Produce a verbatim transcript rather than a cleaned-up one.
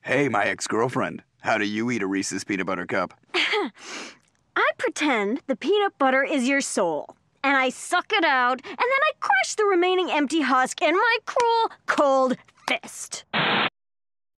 Hey, my ex-girlfriend. How do you eat a Reese's peanut butter cup? I pretend the peanut butter is your soul, and I suck it out, and then I crush the remaining empty husk in my cruel, cold fist.